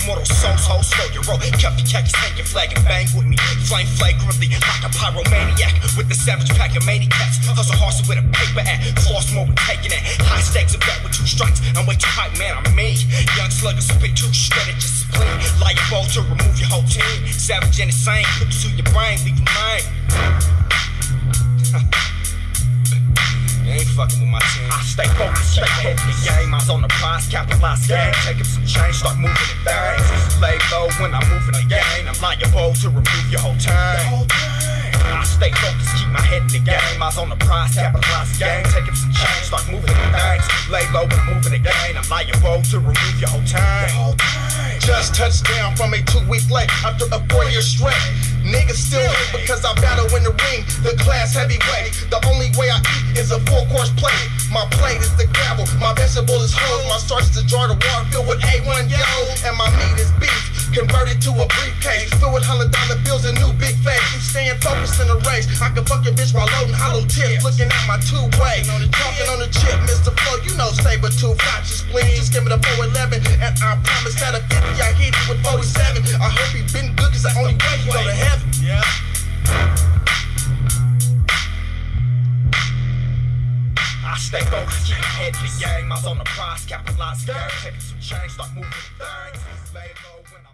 immortal souls, hold slow your roll. Cuff your khakis, hang your flag and bang with me. Flame flagrantly like a pyromaniac with the savage pack of maniacs. Hustle hustle with a paper at, floss more with taking it. High stakes of that with 2 strikes. I'm way too hype, man, I'm me. Young slugger spit too shredded, just spleen. Liable to remove your whole team. Savage and insane, put it to your brain, leave your mind. You ain't fucking with my team. I stay focused, stay ahead of the game. I was on the prize, capitalize game. Take up some change, start moving it things. Lay low when I'm moving the game. I'm liable to remove your whole time. I stay focused, keep my head in the game. I was on the prize, capitalize game. Take up some change, start moving the things. Lay low when I'm moving the game. I'm liable to remove your whole time. Just touched down from a 2-week late after a 4-year stretch. Niggas still hate because I battle in the ring, the class heavyweight. The only way I eat is a 4-course plate. My plate is the gravel, my vegetable is hoes. My starch is a jar of water filled with A1 yellow. And my meat is beef, converted to a briefcase filled with $100 bills and new big face. You staying focused in the race. I can fuck your bitch while loading hollow tips, looking at my 2-way. Talking on the chip, Mr. Flow, you know Saber 2 flat, just spleen. Just give me the 411, and I promise that a 50 I hit it with 47. I hope he been good, cause the only way you go to heaven. Yeah. I stay focused, keep my head in the game. I was on the prize, capitalize game. Taking some change, start moving things. Lay low when I